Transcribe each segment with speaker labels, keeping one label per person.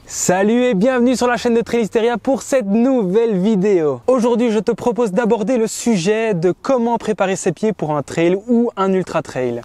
Speaker 1: Salut et bienvenue sur la chaîne de Trailisteria pour cette nouvelle vidéo. Aujourd'hui, je te propose d'aborder le sujet de comment préparer ses pieds pour un trail ou un ultra trail.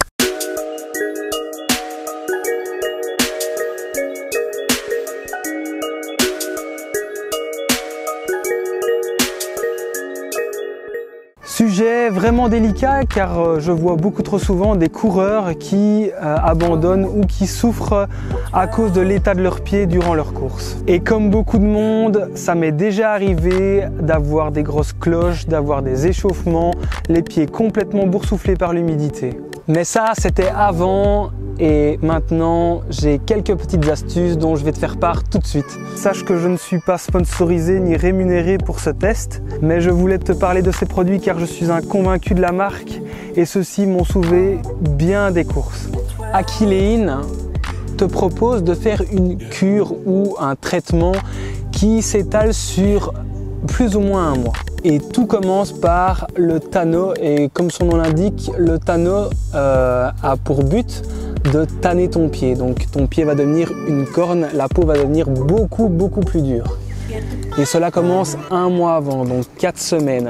Speaker 1: Sujet vraiment délicat car je vois beaucoup trop souvent des coureurs qui abandonnent ou qui souffrent à cause de l'état de leurs pieds durant leur course. Et comme beaucoup de monde, ça m'est déjà arrivé d'avoir des grosses cloches, d'avoir des échauffements, les pieds complètement boursouflés par l'humidité. Mais ça, c'était avant. Et maintenant, j'ai quelques petites astuces dont je vais te faire part tout de suite. Sache que je ne suis pas sponsorisé ni rémunéré pour ce test, mais je voulais te parler de ces produits car je suis un convaincu de la marque et ceux-ci m'ont sauvé bien des courses. Achillein te propose de faire une cure ou un traitement qui s'étale sur plus ou moins un mois. Et tout commence par le tanneau et comme son nom l'indique, le tanneau a pour but de tanner ton pied. Donc ton pied va devenir une corne, la peau va devenir beaucoup plus dure. Et cela commence un mois avant, donc 4 semaines.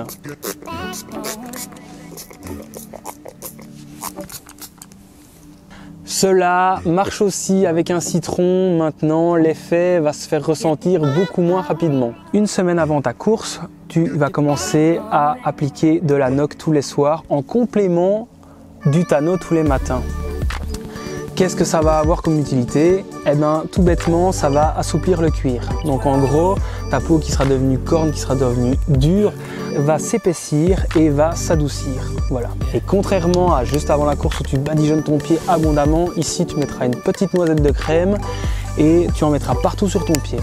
Speaker 1: Cela marche aussi avec un citron. Maintenant, l'effet va se faire ressentir beaucoup moins rapidement. Une semaine avant ta course, tu vas commencer à appliquer de la NOC tous les soirs en complément du tanneau tous les matins. Qu'est-ce que ça va avoir comme utilité? Eh bien, tout bêtement, ça va assouplir le cuir. Donc en gros, ta peau qui sera devenue corne, qui sera devenue dure, va s'épaissir et va s'adoucir. Voilà. Et contrairement à juste avant la course où tu badigeonnes ton pied abondamment, ici tu mettras une petite noisette de crème et tu en mettras partout sur ton pied.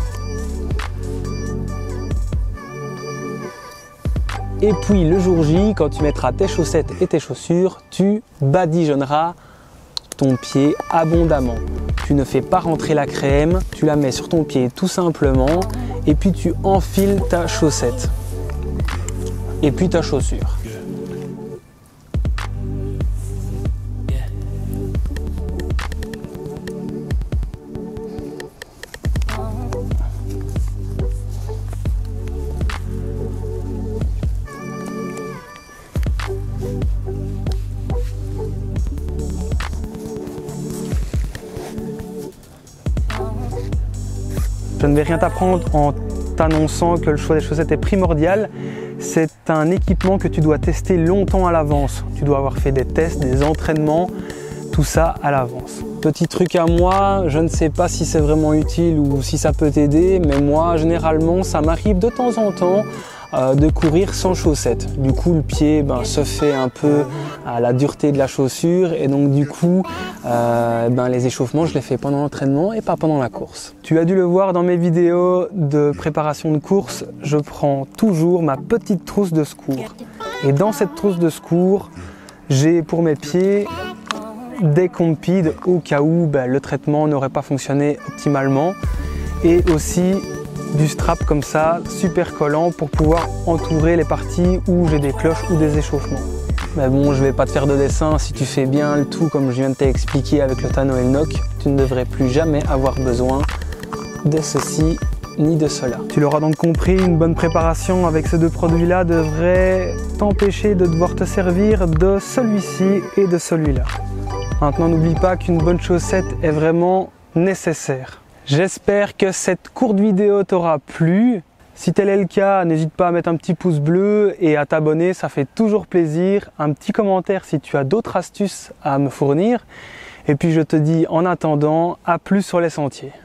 Speaker 1: Et puis le jour J, quand tu mettras tes chaussettes et tes chaussures, tu badigeonneras ton pied abondamment. Tu ne fais pas rentrer la crème, tu la mets sur ton pied tout simplement et puis tu enfiles ta chaussette et puis ta chaussure. Je ne vais rien t'apprendre en t'annonçant que le choix des chaussettes est primordial. C'est un équipement que tu dois tester longtemps à l'avance. Tu dois avoir fait des tests, des entraînements, tout ça à l'avance. Petit truc à moi, je ne sais pas si c'est vraiment utile ou si ça peut t'aider, mais moi, généralement, ça m'arrive de temps en temps de courir sans chaussettes. Du coup, le pied se fait un peu à la dureté de la chaussure et donc du coup, les échauffements, je les fais pendant l'entraînement et pas pendant la course. Tu as dû le voir dans mes vidéos de préparation de course, je prends toujours ma petite trousse de secours. Et dans cette trousse de secours, j'ai pour mes pieds des compides au cas où le traitement n'aurait pas fonctionné optimalement et aussi du strap comme ça, super collant pour pouvoir entourer les parties où j'ai des cloches ou des échauffements. Mais bon, je vais pas te faire de dessin, si tu fais bien le tout comme je viens de t'expliquer avec le tanneau et le NOC, tu ne devrais plus jamais avoir besoin de ceci ni de cela. Tu l'auras donc compris, une bonne préparation avec ces deux produits-là devrait t'empêcher de devoir te servir de celui-ci et de celui-là. Maintenant, n'oublie pas qu'une bonne chaussette est vraiment nécessaire. J'espère que cette courte vidéo t'aura plu. Si tel est le cas, n'hésite pas à mettre un petit pouce bleu et à t'abonner, ça fait toujours plaisir. Un petit commentaire si tu as d'autres astuces à me fournir. Et puis je te dis en attendant, à plus sur les sentiers.